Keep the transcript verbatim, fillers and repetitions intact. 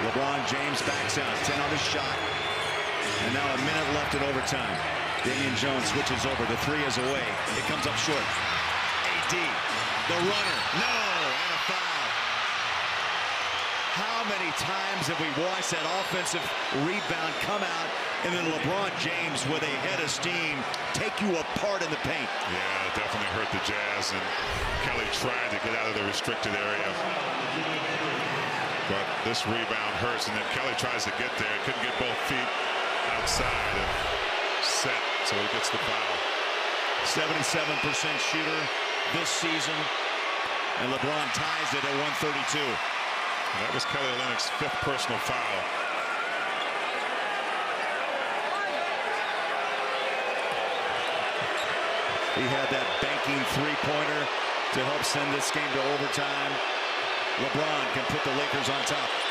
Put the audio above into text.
LeBron James backs out. ten on the shot. And now a minute left in overtime. Damian Jones switches over. The three is away. It comes up short. A D. The runner. No. And a foul. How many times have we watched that offensive rebound come out and then LeBron James with a head of steam take you apart in the paint? Yeah, it definitely hurt the Jazz, and Kelly tried to get out of the restricted area. But this rebound hurts, and then Kelly tries to get there. Couldn't get both feet outside and set, so he gets the foul. seventy-seven percent shooter this season, and LeBron ties it at one thirty-two. And that was Kelly Olynyk's fifth personal foul. He had that banking three-pointer to help send this game to overtime. LeBron can put the Lakers on top.